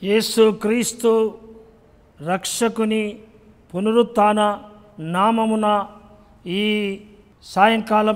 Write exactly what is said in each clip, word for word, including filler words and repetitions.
యేసు క్రీస్తు రక్షకుని పునరుత్థాన నామమున ఈ సాయంకాలం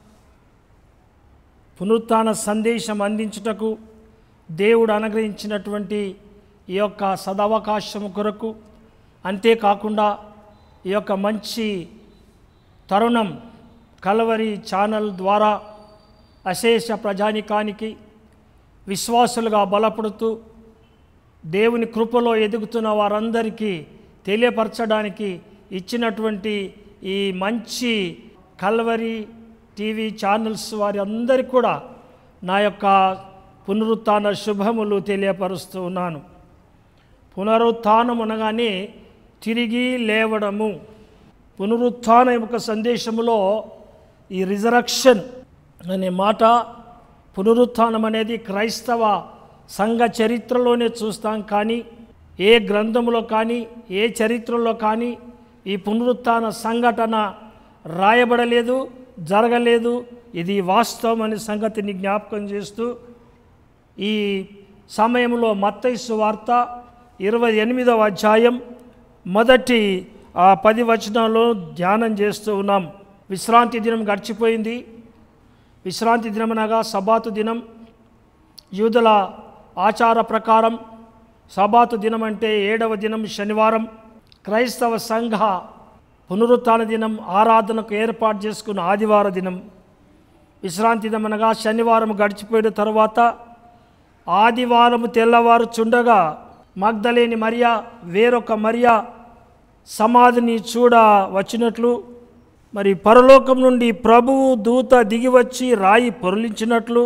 పునరుత్థాన సందేశం అందించుటకు దేవుడు అనుగ్రహించినటువంటి ఈ యొక్క సదవకాశము కొరకు, అంతేకాకుండా ఈ యొక్క మంచి తరుణం కల్వరి ఛానల్ ద్వారా అశేష ప్రజానికానికి విశ్వాసులుగా బలపడుతూ దేవుని కృపలో ఎదుగుతున్న వారందరికీ తెలియపరచడానికి ఇచ్చినటువంటి ఈ మంచి కల్వరి టీవీ ఛానల్స్ వారి అందరికీ కూడా నా యొక్క పునరుత్థాన శుభములు తెలియపరుస్తూ ఉన్నాను. పునరుత్థానం అనగానే తిరిగి లేవడము. పునరుత్థానం యొక్క సందేశములో ఈ రిజరక్షన్ అనే మాట, పునరుత్థానం అనేది క్రైస్తవ సంఘ చరిత్రలోనే చూస్తాం. కానీ ఏ గ్రంథములో కానీ ఏ చరిత్రలో కానీ ఈ పునరుత్థాన సంఘటన రాయబడలేదు, జరగలేదు. ఇది వాస్తవం అనే సంగతిని జ్ఞాపకం చేస్తూ ఈ సమయంలో మత్తయి సువార్త ఇరవై ఎనిమిదవ అధ్యాయం మొదటి ఆ పది వచనాల్లో ధ్యానం చేస్తూ ఉన్నాం. విశ్రాంతి దినం గడిచిపోయింది. విశ్రాంతి దినం అనగా సబాతు దినం. యూదుల ఆచార ప్రకారం సబాతు దినం అంటే ఏడవ దినం శనివారం. క్రైస్తవ సంఘ పునరుత్థాన దినం ఆరాధనకు ఏర్పాటు చేసుకున్న ఆదివార దినం. విశ్రాంతి దినం అనగా శనివారం గడిచిపోయిన తర్వాత ఆదివారము తెల్లవారు చుండగా మగ్దలేని మరియా వేరొక మరియా సమాధిని చూడ వచ్చినట్లు, మరి పరలోకం నుండి ప్రభువు దూత దిగివచ్చి రాయి పొరలించినట్లు,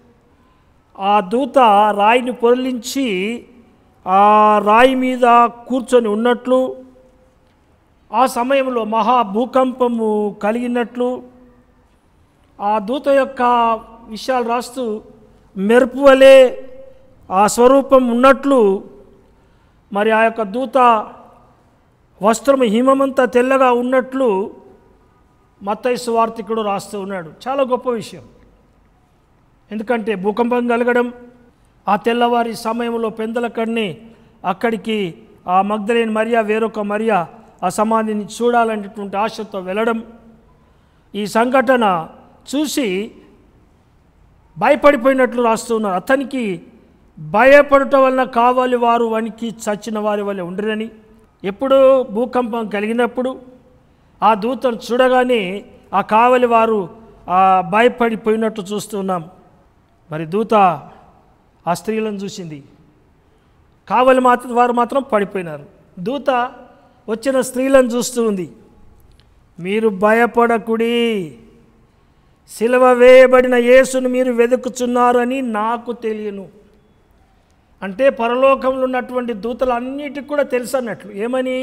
ఆ దూత రాయిని పొరలించి ఆ రాయి మీద కూర్చొని ఉన్నట్లు, ఆ సమయంలో మహా భూకంపము కలిగినట్లు, ఆ దూత యొక్క విషయాలు రాస్తూ మెరుపు వలె ఆ స్వరూపం ఉన్నట్లు, మరి ఆ యొక్క దూత వస్త్రము హిమమంతా తెల్లగా ఉన్నట్లు మత్తయి సువార్తికుడు రాస్తూ ఉన్నాడు. చాలా గొప్ప విషయం. ఎందుకంటే భూకంపం కలగడం, ఆ తెల్లవారి సమయంలో పెందలకడ్ని అక్కడికి ఆ మగ్దలేని మరియా వేరొక మరియా ఆ సమాధిని చూడాలనేటువంటి ఆశతో వెళ్ళడం, ఈ సంఘటన చూసి భయపడిపోయినట్లు రాస్తున్నారు. అతనికి భయపడటం వలన కావాలి వారు వణికి చచ్చిన వారి వల్ల ఉండరని. ఎప్పుడు భూకంపం కలిగినప్పుడు ఆ దూతను చూడగానే ఆ కావలి వారు ఆ భయపడిపోయినట్టు చూస్తున్నాం. మరి దూత ఆ స్త్రీలను చూసింది, కావలి మాత్రం వారు మాత్రం పడిపోయినారు. దూత వచ్చిన స్త్రీలను చూస్తూ ఉంది. మీరు భయపడకుడి, సిలువ వేయబడిన యేసును మీరు వెతుకుచున్నారని నాకు తెలియను. అంటే పరలోకంలో ఉన్నటువంటి దూతలన్నిటికి కూడా తెలుసు అన్నట్లు. ఏమని?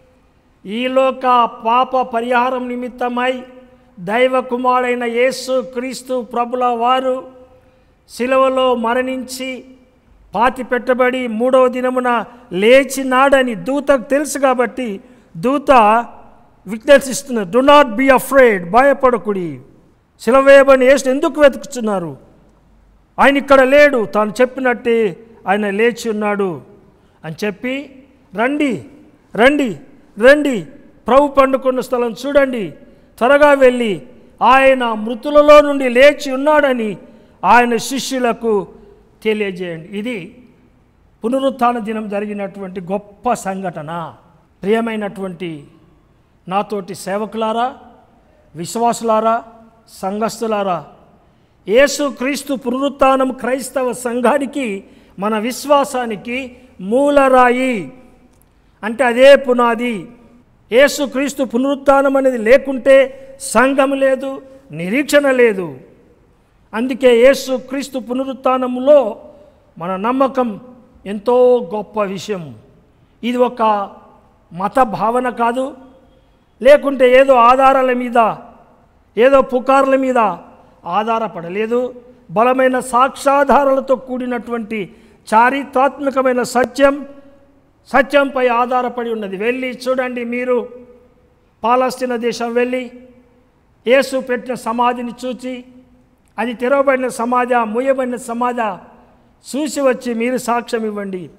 ఈలోక పాప పరిహారం నిమిత్తమై దైవ కుమారుడైన యేసు క్రీస్తు ప్రభుల వారు సిలువలో మరణించి పాతి పెట్టబడి మూడవ దినమున లేచినాడని దూతకు తెలుసు. కాబట్టి దూత విజ్ఞాసిస్తున్నారు, డు నాట్ బీ అఫ్రేడ్, భయపడకుడి. సిలువ వేయబడిన యేసును ఎందుకు వెతుకుతున్నారు? ఆయన ఇక్కడ లేడు, తాను చెప్పినట్టే ఆయన లేచి ఉన్నాడు అని చెప్పి, రండి రండి రండి, ప్రభు పండుకున్న స్థలం చూడండి, త్వరగా వెళ్ళి ఆయన మృతులలో నుండి లేచి ఉన్నాడని ఆయన శిష్యులకు తెలియజేయండి. ఇది పునరుత్థాన దినం జరిగినటువంటి గొప్ప సంఘటన. ప్రియమైనటువంటి నాతోటి సేవకులారా, విశ్వాసులారా, సంఘస్థులారా, యేసు క్రీస్తు పునరుత్థానం క్రైస్తవ సంఘానికి, మన విశ్వాసానికి మూలరాయి. అంటే అదే పునాది. యేసు క్రీస్తు పునరుత్థానం అనేది లేకుంటే సంఘం లేదు, నిరీక్షణ లేదు. అందుకే యేసు క్రీస్తు పునరుత్థానంలో మన నమ్మకం ఎంతో గొప్ప విషయం. ఇది ఒక మత భావన కాదు, లేకుంటే ఏదో ఆధారాల మీద, ఏదో పుకార్ల మీద ఆధారపడలేదు. బలమైన సాక్ష్యాధారాలతో కూడినటువంటి చారిత్రాత్మకమైన సత్యం, సత్యంపై ఆధారపడి ఉన్నది. వెళ్ళి చూడండి. మీరు పాలస్తీనా దేశం వెళ్ళి యేసు పెట్టిన సమాధిని చూచి, అది తెరవబడిన సమాధి, మూయబడిన సమాధి చూసి వచ్చి మీరు సాక్ష్యం ఇవ్వండి.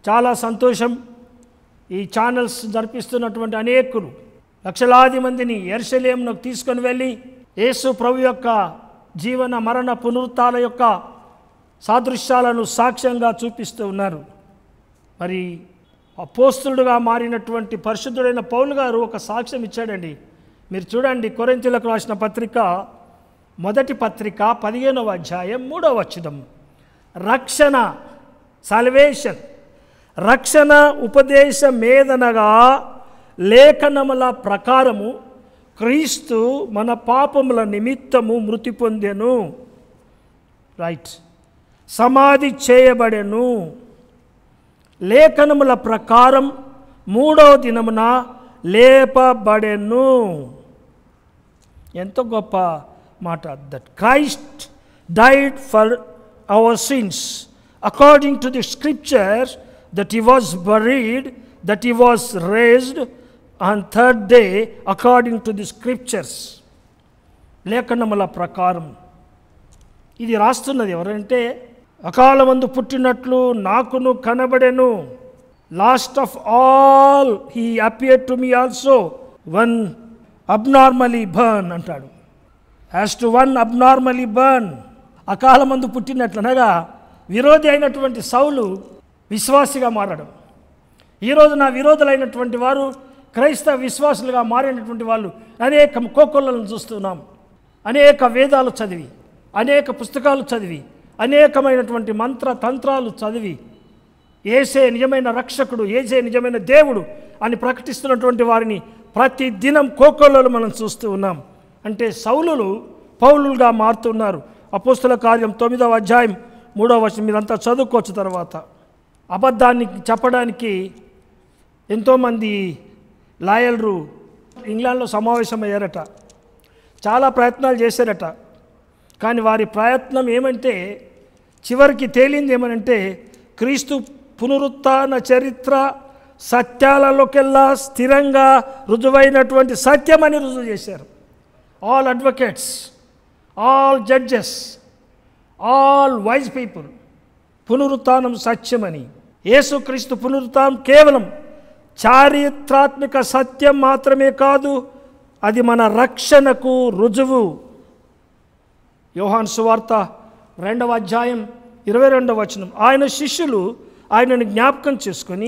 చాలా సంతోషం. ఈ ఛానల్స్ జరిపిస్తున్నటువంటి అనేకులు లక్షలాది మందిని యెరూషలేమునకు తీసుకొని వెళ్ళి యేసు ప్రభు యొక్క జీవన మరణ పునరుత్థానాల యొక్క సాదృశ్యాలను సాక్ష్యంగా చూపిస్తూ ఉన్నారు. మరి అపోస్తలుడుగా మారినటువంటి పరిశుద్ధుడైన పౌలు గారు ఒక సాక్ష్యం ఇచ్చాడండి. మీరు చూడండి, కొరింథీయులకు రాసిన పత్రిక మొదటి పత్రిక పదిహేనవ అధ్యాయం మూడవ వచనం. రక్షణ, సాల్వేషన్, రక్షణ ఉపదేశమేదనగా లేఖనముల ప్రకారము క్రీస్తు మన పాపముల నిమిత్తము మృతి పొందెను, రైట్, సమాధి చేయబడెను, లేఖనముల ప్రకారం మూడవ దినమున లేపబడెను. ఎంతో గొప్ప మాట. That Christ died for our sins according to the scriptures, that he was buried, that he was raised on third day according to the scriptures. లేఖనముల ప్రకారం. ఇది రాస్తున్నది ఎవరంటే, అకాలమందు పుట్టినట్లు నాకును కనబడెను. Last of all he appeared to me also, one abnormally born అంటాడు. As to one abnormally born. అకాలమందు పుట్టినట్లనగా విరోధి అయినటువంటి సౌలు విశ్వాసిగా మారడం. ఈరోజు నా విరోధులైనటువంటి వారు క్రైస్తవ విశ్వాసులుగా మారినటువంటి వాళ్ళు అనేక కోకొల్లను చూస్తున్నాం. అనేక వేదాలు చదివి, అనేక పుస్తకాలు చదివి, అనేకమైనటువంటి మంత్ర తంత్రాలు చదివి ఏసే నిజమైన రక్షకుడు, ఏసే నిజమైన దేవుడు అని ప్రకటిస్తున్నటువంటి వారిని ప్రతి దినం కోకొల్లలు మనం చూస్తూ ఉన్నాం. అంటే సౌలులు పౌలులుగా మారుతున్నారు. అపోస్తల కార్యం తొమ్మిదవ అధ్యాయం మూడవ వచనం మీరంతా చదువుకోవచ్చు. తర్వాత అబద్ధాన్ని చెప్పడానికి ఎంతోమంది లాయర్లు ఇంగ్లాండ్లో సమావేశమయ్యారట. చాలా ప్రయత్నాలు చేశారట. కానీ వారి ప్రయత్నం ఏమంటే, చివరికి తేలింది ఏమనంటే, క్రీస్తు పునరుత్థాన చరిత్ర సత్యాలలోకెల్లా స్థిరంగా రుజువైనటువంటి సత్యమని రుజువు చేశారు. All advocates, all judges, all wise people, పునరుత్థానం సత్యమని. యేసుక్రీస్తు పునరుత్థానం కేవలం చారిత్రాత్మక సత్యం మాత్రమే కాదు, అది మన రక్షణకు రుజువు. యోహాను సువార్త రెండవ అధ్యాయం ఇరవై రెండవ వచనం. ఆయన శిష్యులు ఆయనను జ్ఞాపకం చేసుకొని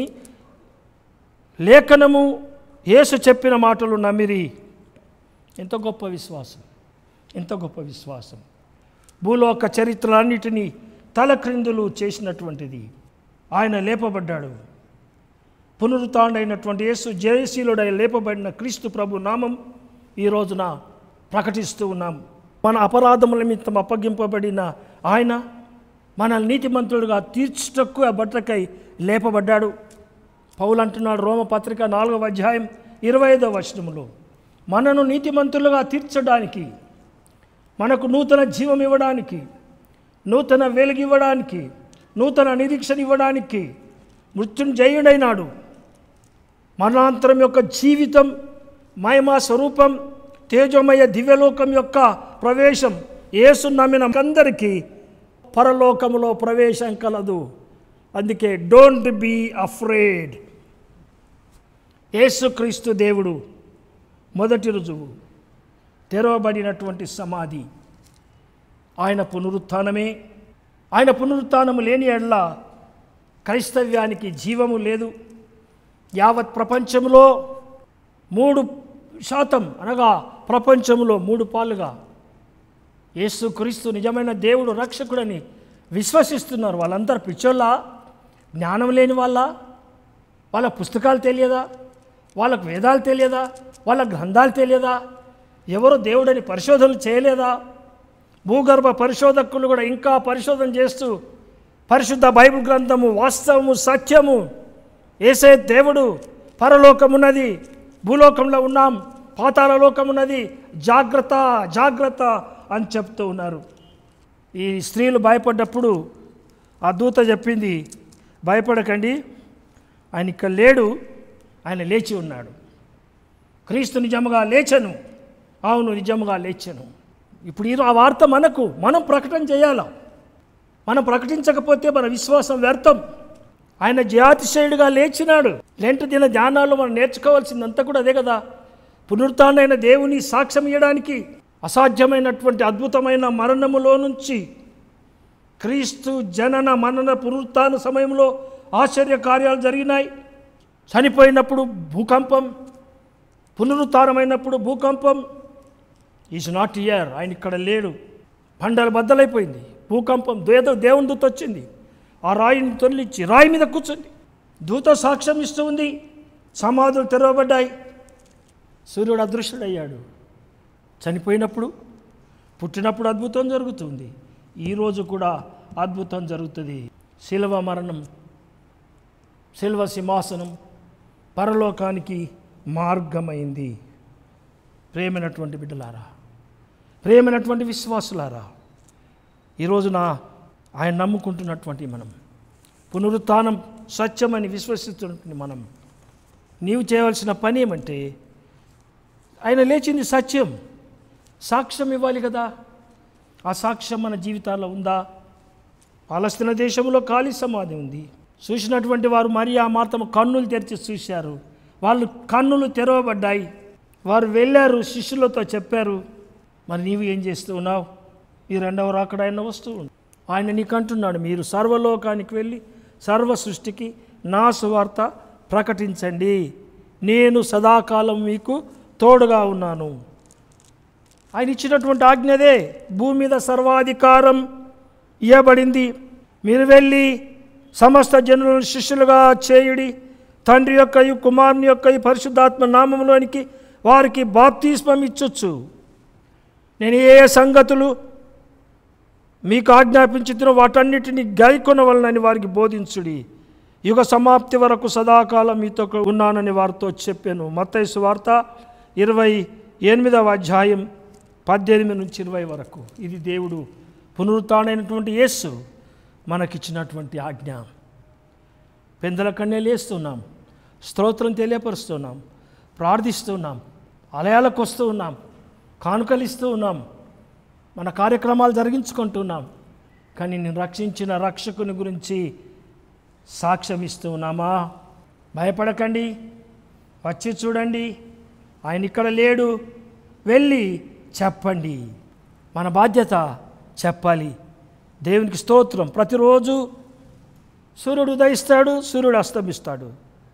లేఖనము యేసు చెప్పిన మాటలు నమ్మిరి. ఎంత గొప్ప విశ్వాసం, ఎంత గొప్ప విశ్వాసం. భూలోక చరిత్రలన్నిటినీ తలక్రిందులు చేసినటువంటిది. ఆయన లేపబడ్డాడు. పునరుత్థానుడైనటువంటి యేసు జయశీలుడై లేపబడిన క్రీస్తు ప్రభు నామం ఈ రోజున ప్రకటిస్తూ ఉన్నాం. మన అపరాధముల నిమిత్తం అప్పగింపబడిన ఆయన మనల్ని నీతిమంతుడుగా తీర్చుటకు ఆ బట్టకై లేపబడ్డాడు. పౌలు అంటున్నాడు రోమ పత్రిక నాలుగవ అధ్యాయం ఇరవై ఐదవ వచనములో, మనను నీతిమంతులుగా తీర్చడానికి, మనకు నూతన జీవం ఇవ్వడానికి, నూతన వెలుగు ఇవ్వడానికి, నూతన నిరీక్షణ ఇవ్వడానికి మృత్యుంజయుడైనాడు. మరణాంతరం యొక్క జీవితం, మహిమా స్వరూపం, తేజోమయ దివ్యలోకం యొక్క ప్రవేశం యేసు నమ్మిన అందరికీ పరలోకములో ప్రవేశం కలదు. అందుకే డోంట్ బీ అఫ్రేడ్. యేసుక్రీస్తు దేవుడు మొదటి రుజువు, తెరవబడినటువంటి సమాధి ఆయన పునరుత్థానమే. ఆయన పునరుత్థానము లేని ఎడల క్రైస్తవ్యానికి జీవము లేదు. యావత్ ప్రపంచంలో మూడు శాతం అనగా ప్రపంచంలో మూడు పాలుగా యేసుక్రీస్తు నిజమైన దేవుడు రక్షకుడని విశ్వసిస్తున్నారు. వాళ్ళందరూ పిచ్చోళ్ళ, జ్ఞానం లేని వాళ్ళ, వాళ్ళ పుస్తకాలు తెలియదా, వాళ్ళకు వేదాలు తెలియదా, వాళ్ళ గ్రంథాలు తెలియదా, ఎవరు దేవుడని పరిశోధనలు చేయలేదా? భూగర్భ పరిశోధకులు కూడా ఇంకా పరిశోధన చేస్తూ పరిశుద్ధ బైబిల్ గ్రంథము వాస్తవము సత్యము, యేసే దేవుడు, పరలోకమున్నది, భూలోకంలో ఉన్నాం, పాతాళ లోకమున్నది, జాగ్రత్త జాగ్రత్త అని చెప్తూ ఉన్నారు. ఈ స్త్రీలు భయపడ్డప్పుడు ఆ దూత చెప్పింది, భయపడకండి, ఆయన ఇక్కడ లేడు, ఆయన లేచి ఉన్నాడు. క్రీస్తు నిజముగా లేచను, అవును నిజముగా లేచను. ఇప్పుడు ఈ ఆ వార్త మనకు మనం ప్రకటన చేయాలా? మనం ప్రకటించకపోతే మన విశ్వాసం వ్యర్థం. ఆయన జయాతిశయుడిగా లేచినాడు. లెంట్ దిన ధ్యానాల్లో మనం నేర్చుకోవాల్సిందంతా కూడా అదే కదా. పునరుత్థానమైన దేవుని సాక్ష్యం ఇవ్వడానికి అసాధ్యమైనటువంటి అద్భుతమైన మరణములో నుంచి క్రీస్తు జనన మనన పునరుత్థాన సమయంలో ఆశ్చర్య కార్యాలు జరిగినాయి. చనిపోయినప్పుడు భూకంపం, పునరుత్థానమైనప్పుడు భూకంపం. ఈజ్ నాట్ హియర్, ఆయన ఇక్కడ లేడు. బండలు బద్దలైపోయింది, భూకంపం, ఏదో దేవుని దూత వచ్చింది, ఆ రాయిని తొలిచి రాయి మీద కూర్చుంది. దూత సాక్ష్యం ఇస్తూ ఉంది, సమాధులు తెరవబడ్డాయి, సూర్యుడు అదృశ్యుడయ్యాడు. చనిపోయినప్పుడు, పుట్టినప్పుడు అద్భుతం జరుగుతుంది. ఈరోజు కూడా అద్భుతం జరుగుతుంది. శిలువ మరణం, శిలువ సింహాసనం పరలోకానికి మార్గమైంది. ప్రేమైనటువంటి బిడ్డలారా, ప్రేమైనటువంటి విశ్వాసులారా, ఈరోజున ఆయన నమ్ముకుంటున్నటువంటి మనం, పునరుత్థానం సత్యమని విశ్వసిస్తున్నటువంటి మనం, నీవు చేయవలసిన పని ఏమంటే, ఆయన లేచింది సత్యం, సాక్ష్యం ఇవ్వాలి కదా. ఆ సాక్ష్యం మన జీవితాల్లో ఉందా? పాలస్తీనా దేశంలో ఖాళీ సమాధి ఉంది. చూసినటువంటి వారు మరియా మార్తమ్మ కన్నులు తెరిచి చూశారు. వాళ్ళు కన్నులు తెరవబడ్డాయి. వారు వెళ్ళారు, శిష్యులతో చెప్పారు. మరి నీవు ఏం చేస్తూ ఉన్నావు? ఈ రెండవ రాకడ ఆయన వస్తూ ఉంది. ఆయన నీకంటున్నాడు, మీరు సర్వలోకానికి వెళ్ళి సర్వ సృష్టికి నా సువార్త ప్రకటించండి, నేను సదాకాలం మీకు తోడుగా ఉన్నాను. ఆయన ఇచ్చినటువంటి ఆజ్ఞదే. భూమి మీద సర్వాధికారం ఇవ్వబడింది. మీరు వెళ్ళి సమస్త జనులను శిష్యులుగా చేయుడి, తండ్రి యొక్కయు కుమారుని యొక్కయు పరిశుద్ధాత్మ నామంలోనికి వారికి బాప్తిస్మం ఇచ్చొచ్చు. నేను ఏ సంగతులు మీకు ఆజ్ఞాపించుతున్న వాటన్నిటిని గైకొనవలనని వారికి బోధించుడి. యుగ సమాప్తి వరకు సదాకాలం మీతో ఉన్నానని వారితో చెప్పాను. మత్తయి సువార్త ఇరవై ఎనిమిదవ అధ్యాయం పద్దెనిమిది నుంచి ఇరవై వరకు. ఇది దేవుడు పునరుత్థానమైనటువంటి యేసు మనకిచ్చినటువంటి ఆజ్ఞ. పెందల కన్నే లేస్తున్నాం, స్తోత్రం తెలియపరుస్తున్నాం, ప్రార్థిస్తున్నాం, ఆలయాలకు వస్తూ ఉన్నాం, కానుకలిస్తూ ఉన్నాం, మన కార్యక్రమాలు జరిగించుకుంటున్నాం. కానీ నేను రక్షించిన రక్షకుని గురించి సాక్ష్యం ఇస్తూ ఉన్నామా? భయపడకండి, వచ్చి చూడండి, ఆయన ఇక్కడ లేడు, వెళ్ళి చెప్పండి. మన బాధ్యత చెప్పాలి. దేవునికి స్తోత్రం. ప్రతిరోజు సూర్యుడు ఉదయిస్తాడు, సూర్యుడు అస్తమిస్తాడు.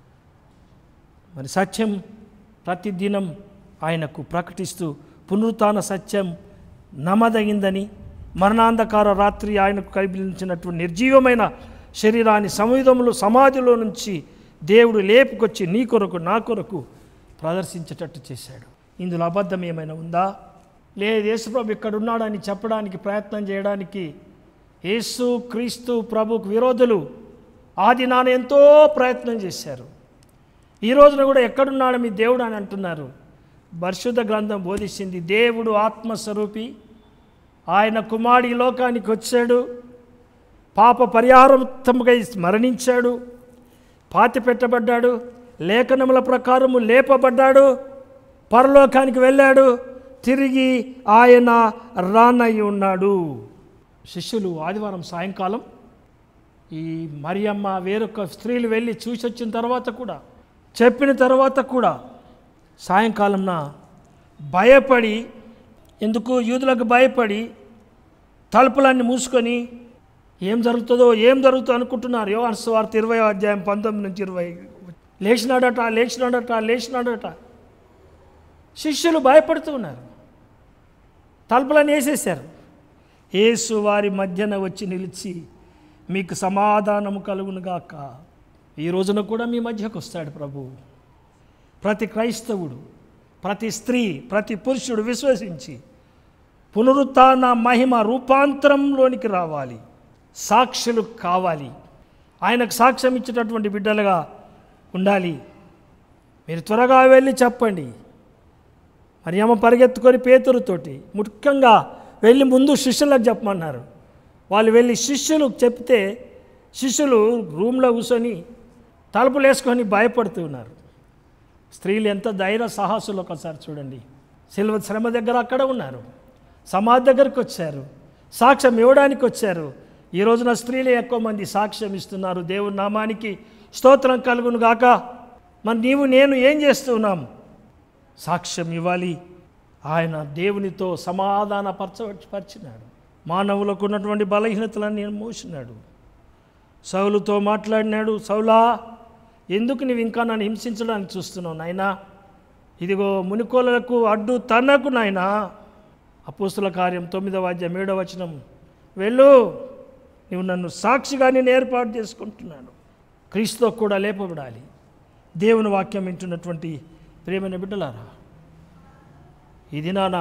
మరి సత్యం ప్రతిదినం ఆయనకు ప్రకటిస్తూ పునరుత్థాన సత్యం నమ్మదగిందని, మరణాంధకార రాత్రి ఆయనకు కల్పించినటువంటి నిర్జీవమైన శరీరాన్ని సంయుధములు సమాధిలో నుంచి దేవుడు లేపుకొచ్చి నీ కొరకు నా కొరకు ప్రదర్శించేటట్టు చేశాడు. ఇందులో అబద్ధం ఏమైనా ఉందా? లేదు. యేసుప్రభు ఇక్కడ ఉన్నాడని చెప్పడానికి ప్రయత్నం చేయడానికి యేసు క్రీస్తు ప్రభుకు విరోధులు ఆది నాన్న ఎంతో ప్రయత్నం చేశారు. ఈ రోజున కూడా ఎక్కడున్నాడు మీ దేవుడు అని అంటున్నారు. పరిశుద్ధ గ్రంథం బోధిస్తుంది, దేవుడు ఆత్మస్వరూపి, ఆయన కుమారుడు ఈ లోకానికి వచ్చాడు, పాప పరిహారార్థముగా మరణించాడు, పాతి పెట్టబడ్డాడు, లేఖనముల ప్రకారము లేపబడ్డాడు, పరలోకానికి వెళ్ళాడు, తిరిగి ఆయన రానయ్యి ఉన్నాడు. శిష్యులు ఆదివారం సాయంకాలం ఈ మరియమ్మ వేరొక స్త్రీలు వెళ్ళి చూసి వచ్చిన తర్వాత కూడా, చెప్పిన తర్వాత కూడా సాయంకాలంన భయపడి, ఎందుకు యూదులకు భయపడి తలుపులన్నీ మూసుకొని ఏం జరుగుతుందో ఏం జరుగుతుందో అనుకుంటున్నారు. యోహాను సువార్త ఇరవై అధ్యాయం పంతొమ్మిది నుంచి ఇరవై లేచినాడట లేచినాడట లేచినాడట శిష్యులు భయపడుతూ ఉన్నారు. తలుపులను వేసేశారు. యేసు వారి మధ్యన వచ్చి నిలిచి, మీకు సమాధానము కలుగునుగాక. ఈ రోజున కూడా మీ మధ్యకు వస్తాడు ప్రభు. ప్రతి క్రైస్తవుడు, ప్రతి స్త్రీ, ప్రతి పురుషుడు విశ్వసించి పునరుత్థాన మహిమ రూపాంతరంలోనికి రావాలి, సాక్షులు కావాలి, ఆయనకు సాక్ష్యం ఇచ్చేటటువంటి బిడ్డలుగా ఉండాలి. మీరు త్వరగా వెళ్ళి చెప్పండి. మరి అమ్మ పరిగెత్తుకొని పేతురుతోటి ముఖ్యంగా వెళ్ళి ముందు శిష్యులకు చెప్పమన్నారు. వాళ్ళు వెళ్ళి శిష్యులు చెప్తే శిష్యులు రూమ్లో కూర్చొని తలుపులు వేసుకొని భయపడుతూ ఉన్నారు. స్త్రీలు ఎంత ధైర్య సాహసులు ఒకసారి చూడండి. శిలువ శ్రమ దగ్గర అక్కడ ఉన్నారు, సమాధి దగ్గరకు వచ్చారు, సాక్ష్యం ఇవ్వడానికి వచ్చారు. ఈ రోజున స్త్రీలే ఎక్కువ మంది సాక్ష్యం ఇస్తున్నారు. దేవుని నామానికి స్తోత్రం కలుగును గాక. మరి నీవు నేను ఏం చేస్తున్నాం? సాక్ష్యం ఇవ్వాలి. ఆయన దేవునితో సమాధాన పరచపరిచినాడు. మానవులకు ఉన్నటువంటి బలహీనతలన్నీ మోసినాడు. సౌలుతో మాట్లాడినాడు. సౌలా, ఎందుకు నీవు ఇంకా నన్ను హింసించడానికి చూస్తున్నావు నాయనా? ఇదిగో మునికోలకు అడ్డు తనకు నాయనా. అపోస్తుల కార్యం తొమ్మిదవ అధ్యాయం ఏడవ వచనం, వెళ్ళు, నువ్వు నన్ను సాక్షిగా నేను ఏర్పాటు చేసుకుంటున్నాను. క్రీస్తుతో కూడా లేపబడాలి. దేవుని వాక్యం వింటున్నటువంటి ప్రేమైన బిడ్డలారా, ఈ దినాన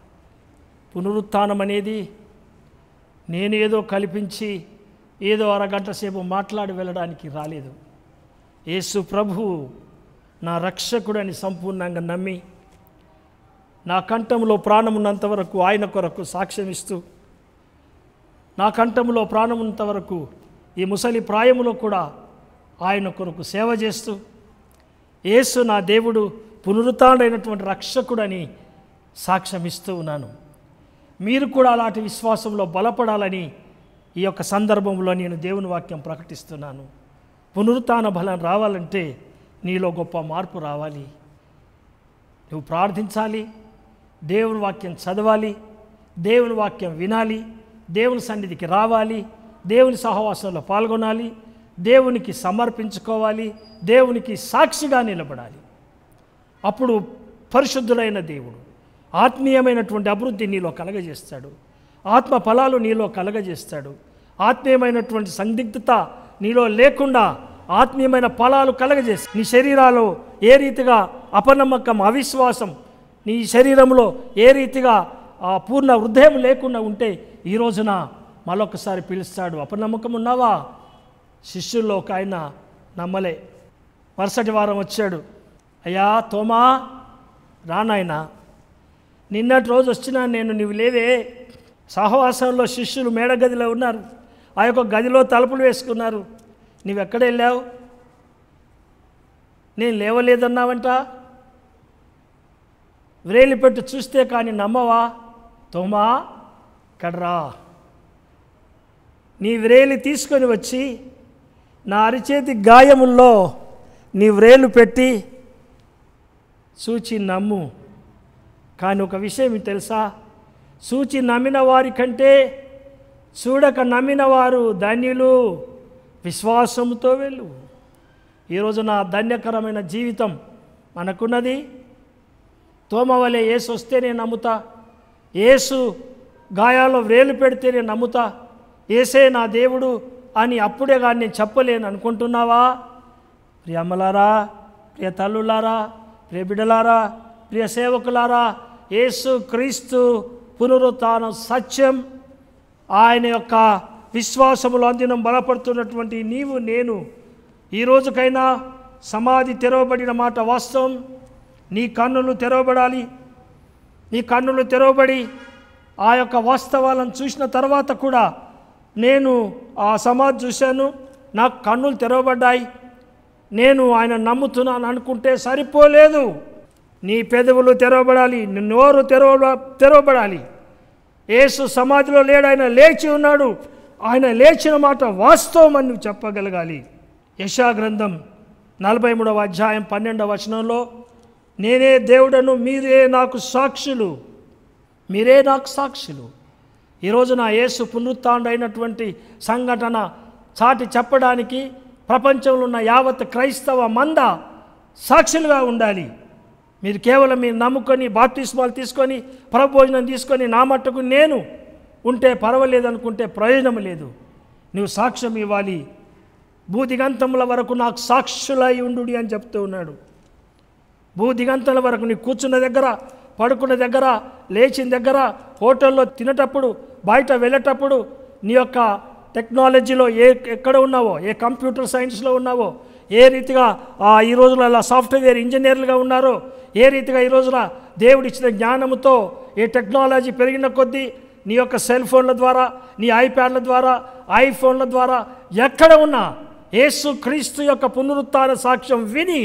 పునరుత్థానం అనేది నేను ఏదో కల్పించి ఏదో అరగంట సేపు మాట్లాడి వెళ్ళడానికి రాలేదు. యేసు ప్రభువు నా రక్షకుడని సంపూర్ణంగా నమ్మి నా కంఠంలో ప్రాణం ఉన్నంత వరకు ఆయన కొరకు సాక్ష్యం ఇస్తూ, నా కంఠంలో ప్రాణం ఉన్నంత వరకు ఈ ముసలి ప్రాయములో కూడా ఆయన కొరకు సేవ చేస్తూ, యేసు నా దేవుడు పునరుత్థానుడైనటువంటి రక్షకుడని సాక్ష్యం ఇస్తూ ఉన్నాను. మీరు కూడా అలాంటి విశ్వాసంలో బలపడాలని ఈ యొక్క సందర్భంలో నేను దేవుని వాక్యం ప్రకటిస్తున్నాను. పునరుత్థాన బలం రావాలంటే నీలో గొప్ప మార్పు రావాలి. నువ్వు ప్రార్థించాలి, దేవుని వాక్యం చదవాలి, దేవుని వాక్యం వినాలి, దేవుని సన్నిధికి రావాలి, దేవుని సహవాసంలో పాల్గొనాలి, దేవునికి సమర్పించుకోవాలి, దేవునికి సాక్షిగా నిలబడాలి. అప్పుడు పరిశుద్ధుడైన దేవుడు ఆత్మీయమైనటువంటి అభివృద్ధి నీలో కలగజేస్తాడు. ఆత్మ ఫలాలు నీలో కలగజేస్తాడు. ఆత్మీయమైనటువంటి సందిగ్ధత నీలో లేకుండా ఆత్మీయమైన ఫలాలు కలగజేస్తాడు. నీ శరీరాల్లో ఏ రీతిగా అపనమ్మకం, అవిశ్వాసం, నీ శరీరంలో ఏ రీతిగా పూర్ణ హృదయం లేకుండా ఉంటే ఈ రోజున మరొకసారి పిలుస్తాడు. అపనమ్మకం ఉన్నావా? శిష్యుల్లో ఒక ఆయన నమ్మలే. మరుసటి వారం వచ్చాడు. అయ్యా తోమా, రానాయనా, నిన్నటి రోజు వచ్చినా నేను, నువ్వు లేవే. సహవాసంలో శిష్యులు మేడగదిలో ఉన్నారు. ఆ యొక్క గదిలో తలుపులు వేసుకున్నారు. నువ్వెక్కడ వెళ్ళావు? నేను లేవలేదన్నావంట. వ్రేలి పెట్టి చూస్తే కానీ నమ్మవా? తోమా, కడరా, నీ వ్రేలి తీసుకొని వచ్చి నా అరిచేతి గాయముల్లో నీ వ్రేలు పెట్టి చూచి నమ్ము. కానీ ఒక విషయం తెలుసా? చూచి నమ్మిన వారి కంటే చూడక నమ్మిన వారు ధన్యులు. విశ్వాసంతో వెళ్ళు. ఈరోజు నా ధన్యకరమైన జీవితం మనకున్నది. తోమవలే యేసు వస్తే నేను నమ్ముతా, యేసు గాయాల్లో వ్రేలు పెడితే నేను నమ్ముతా, యేసే నా దేవుడు అని అప్పుడే కానీ నేను చెప్పలేను అనుకుంటున్నావా? ప్రియ అమ్మలారా, ప్రియ తల్లులారా, ప్రియ బిడ్డలారా, ప్రియ సేవకులారా, యేసు క్రీస్తు పునరుత్థానం సత్యం. ఆయన యొక్క విశ్వాసములో అందినం బలపడుతున్నటువంటి నీవు నేను ఈ రోజుకైనా సమాధి తెరవబడిన మాట వాస్తవం. నీ కన్నులు తెరవబడాలి. నీ కన్నులు తెరవబడి ఆ యొక్క వాస్తవాలను చూసిన తర్వాత కూడా, నేను ఆ సమాధి చూశాను, నాకు కన్నులు తెరవబడ్డాయి, నేను ఆయన నమ్ముతున్నాను అనుకుంటే సరిపోలేదు. నీ పెదవులు తెరవబడాలి, నీ నోరు తెరవ తెరవబడాలి. యేసు సమాధిలో లేడు, ఆయన లేచి ఉన్నాడు. ఆయన లేచిన మాట వాస్తవం అని నువ్వు చెప్పగలగాలి. యెషయా గ్రంథం నలభై మూడవ అధ్యాయం పన్నెండవ వచనంలో, నేనే దేవుడను, మీరే నాకు సాక్షులు, మీరే నాకు సాక్షులు. ఈరోజు నా యేసు పునరుత్థానుడైనటువంటి సంఘటన చాటి చెప్పడానికి ప్రపంచంలో ఉన్న యావత్ క్రైస్తవ మంద సాక్షులుగా ఉండాలి. మీరు కేవలం మీరు నమ్ముకొని బాప్తిస్మాలు తీసుకొని ప్రభోజనం తీసుకొని నా మట్టుకు నేను ఉంటే పర్వాలేదు అనుకుంటే ప్రయోజనం లేదు. నువ్వు సాక్ష్యం ఇవ్వాలి. భూదిగంతముల వరకు నాకు సాక్షులై ఉండు అని చెప్తూ ఉన్నాడు. భూదిగంతముల వరకు నీ కూర్చున్న దగ్గర, పడుకున్న దగ్గర, లేచిన దగ్గర, హోటల్లో తినేటప్పుడు, బయట వెళ్ళేటప్పుడు, నీ యొక్క టెక్నాలజీలో ఏ ఎక్కడ ఉన్నావో, ఏ కంప్యూటర్ సైన్స్లో ఉన్నావో, ఏ రీతిగా ఈ రోజులలో సాఫ్ట్వేర్ ఇంజనీర్లుగా ఉన్నారో, ఏ రీతిగా ఈ రోజున దేవుడు ఇచ్చిన జ్ఞానంతో ఏ టెక్నాలజీ పెరిగిన కొద్దీ నీ యొక్క సెల్ ఫోన్ల ద్వారా, నీ ఐప్యాడ్ల ద్వారా, ఐఫోన్ల ద్వారా ఎక్కడ ఉన్నా యేసు క్రీస్తు యొక్క పునరుత్థాన సాక్ష్యం విని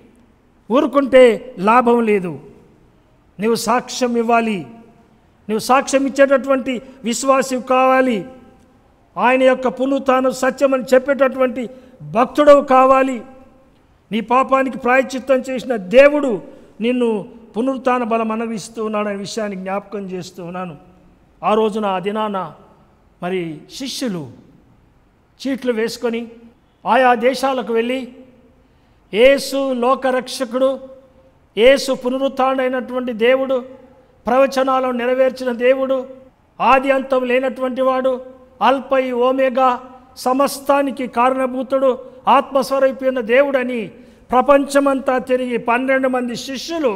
ఊరుకుంటే లాభం లేదు. నువ్వు సాక్ష్యం ఇవ్వాలి. నువ్వు సాక్ష్యం ఇచ్చేటటువంటి విశ్వాసి కావాలి. ఆయన యొక్క పునరుత్థానం సత్యమని చెప్పేటటువంటి భక్తుడవు కావాలి. నీ పాపానికి ప్రాయశ్చిత్తం చేసిన దేవుడు నిన్ను పునరుత్థాన బలం అనుభవిస్తూ ఉన్నాడనే విషయాన్ని జ్ఞాపకం చేస్తూ ఉన్నాను. ఆ రోజున ఆ దినాన మరి శిష్యులు చీట్లు వేసుకొని ఆయా దేశాలకు వెళ్ళి యేసు లోకరక్షకుడు, యేసు పునరుత్థానుడైనటువంటి దేవుడు, ప్రవచనాలను నెరవేర్చిన దేవుడు, ఆది అంతం లేనటువంటి వాడు, అల్పై ఓమేగా, సమస్తానికి కారణభూతుడు, ఆత్మస్వరూపైన దేవుడని ప్రపంచమంతా తిరిగి పన్నెండు మంది శిష్యులు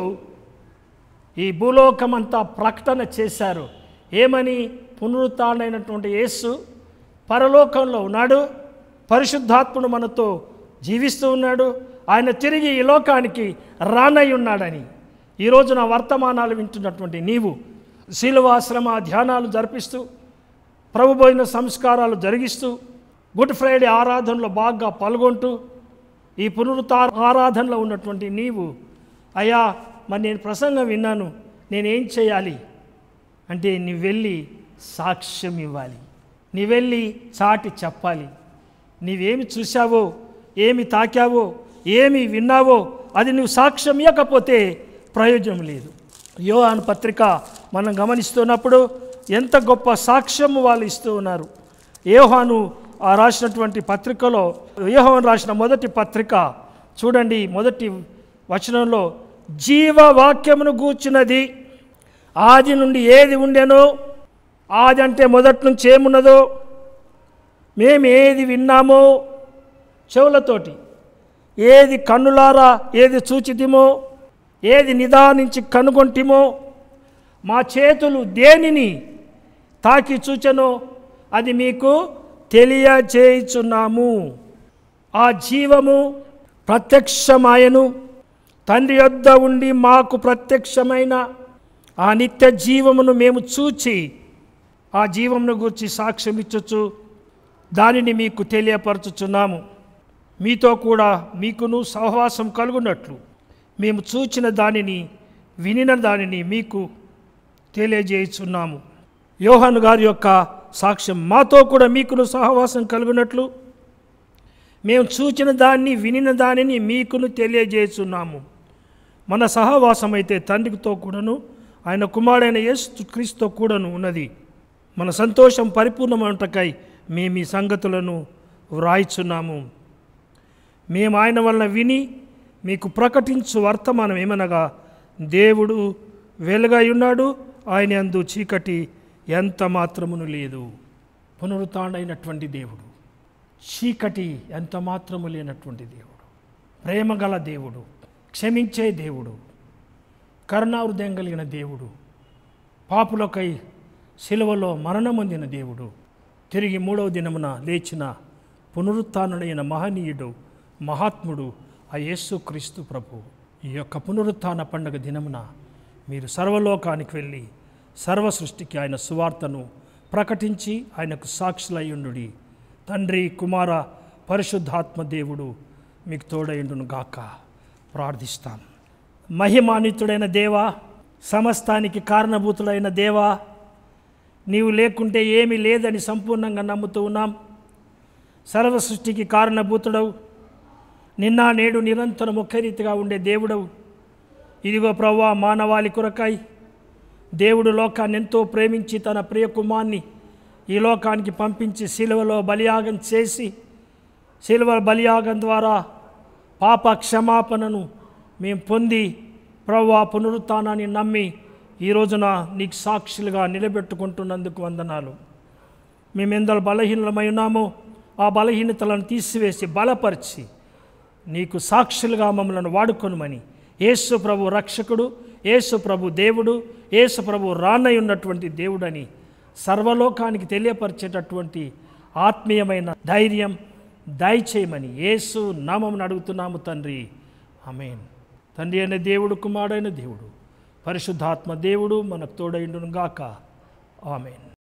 ఈ భూలోకమంతా ప్రకటన చేశారు. ఏమని? పునరుత్థానుడైనటువంటి యేసు పరలోకంలో ఉన్నాడు, పరిశుద్ధాత్ముడు మనతో జీవిస్తూ ఉన్నాడు, ఆయన తిరిగి ఈ లోకానికి రానై ఉన్నాడని. ఈరోజు నా వర్తమానాలు వింటున్నటువంటి నీవు శిలువాశ్రమ ధ్యానాలు జరిపిస్తూ, ప్రభు భోజన సంస్కారాలు జరిగిస్తూ, గుడ్ ఫ్రైడే ఆరాధనలో బాగా పాల్గొంటూ, ఈ పునరుత్థాన ఆరాధనలో ఉన్నటువంటి నీవు, అయ్యా మరి నేను ప్రసంగం విన్నాను, నేనేం చేయాలి అంటే, నీ వెళ్ళి సాక్ష్యం ఇవ్వాలి, నీ వెళ్ళి చాటి చెప్పాలి. నీవేమి చూశావో, ఏమి తాకావో, ఏమి విన్నావో అది నువ్వు సాక్ష్యం ఇవ్వకపోతే ప్రయోజనం లేదు. యోహాను పత్రిక మనం గమనిస్తున్నప్పుడు ఎంత గొప్ప సాక్ష్యం వాళ్ళు ఇస్తూ ఉన్నారు. యోహాను ఆ రాసినటువంటి పత్రికలో, యోహాను రాసిన మొదటి పత్రిక చూడండి, మొదటి వచనంలో, జీవవాక్యమును గూర్చినది ఆది నుండి ఏది ఉండెనో, ఆది అంటే మొదటి నుంచి ఏమున్నదో, మేము ఏది విన్నామో చెవులతోటి, ఏది కన్నులారా ఏది చూచితిమో, ఏది నిదానించి కనుగొంటిమో, మా చేతులు దేనిని తాకి చూచెనో అది మీకు తెలియచేయుచున్నాము. ఆ జీవము ప్రత్యక్షమాయను, తండ్రి యొద్ద ఉండి మాకు ప్రత్యక్షమైన ఆ నిత్య జీవమును మేము చూచి ఆ జీవమును గురించి సాక్ష్యం ఇచ్చొచ్చు, దానిని మీకు తెలియపరచుచున్నాము. మీతో కూడా మీకును సహవాసం కలుగునట్లు మేము చూచిన దానిని వినిన దానిని మీకు తెలియజేయుచున్నాము. యోహాను గారి యొక్క సాక్ష్యం, మాతో కూడా మీకును సహవాసం కలుగునట్లు మేము చూచిన దాన్ని వినిన దానిని మీకును తెలియజేయుచున్నాము. మన సహవాసం అయితే తండ్రితో కూడాను ఆయన కుమారుడైన యేసు క్రీస్తుతో కూడాను ఉన్నది. మన సంతోషం పరిపూర్ణమవుటకై మేము ఈ సంగతులను వ్రాయిచున్నాము. మేము ఆయన వలన విని మీకు ప్రకటించు వర్తమానం ఏమనగా, దేవుడు వెలుగై ఉన్నాడు, ఆయన యందు చీకటి ఎంత మాత్రమును లేదు. పునరుత్థానుడైనటువంటి దేవుడు, చీకటి ఎంత మాత్రము లేనటువంటి దేవుడు, ప్రేమగల దేవుడు, క్షమించే దేవుడు, కరుణాహృదయం కలిగిన దేవుడు, పాపులకై శిలువలో మరణమొందిన దేవుడు, తిరిగి మూడవ దినమున లేచిన పునరుత్థానుడైన మహనీయుడు, మహాత్ముడు ఆ యేసు క్రీస్తు ప్రభు. ఈ యొక్క పునరుత్థాన పండుగ దినమున మీరు సర్వలోకానికి వెళ్ళి సర్వ సృష్టికి ఆయన సువార్తను ప్రకటించి ఆయనకు సాక్షులయ్యుండుడి. తండ్రి, కుమార, పరిశుద్ధాత్మ దేవుడు మీకు తోడయుండును గాక. ప్రార్థిస్తాం. మహిమాన్వితుడైన దేవా, సమస్తానికి కారణభూతుడైన దేవా, నీవు లేకుంటే ఏమీ లేదని సంపూర్ణంగా నమ్ముతూ ఉన్నాం. సర్వ సృష్టికి కారణభూతుడవు, నిన్న నేడు నిరంతరం ఒకే రీతిగా ఉండే దేవుడవు. ఇదిగో ప్రభువా, మానవాళి కొరకై దేవుడు లోకాన్ని ఎంతో ప్రేమించి తన ప్రియ కుమార్ని ఈ లోకానికి పంపించి శిలువలో బలియాగం చేసి, శిలువ బలియాగం ద్వారా పాప క్షమాపణను మేము పొంది ప్రభువా పునరుత్థానాన్ని నమ్మి ఈ రోజున నీకు సాక్షులుగా నిలబెట్టుకుంటున్నందుకు వందనాలు. మేమెందరూ బలహీనమై ఉన్నామో ఆ బలహీనతలను తీసివేసి బలపరిచి నీకు సాక్షులుగా మమ్మల్ని వాడుకొనుమని యేసు ప్రభు రక్షకుడు, యేసు ప్రభు దేవుడు, యేసు ప్రభు రానై ఉన్నటువంటి దేవుడని సర్వలోకానికి తెలియపరిచేటటువంటి ఆత్మీయమైన ధైర్యం దయచేయమని యేసు నామమున అడుగుతున్నాము తండ్రి. ఆమేన్. తండ్రి అయిన దేవుడు, కుమారుడైన దేవుడు, పరిశుద్ధాత్మ దేవుడు మనకు తోడైండును గాక. ఆమేన్.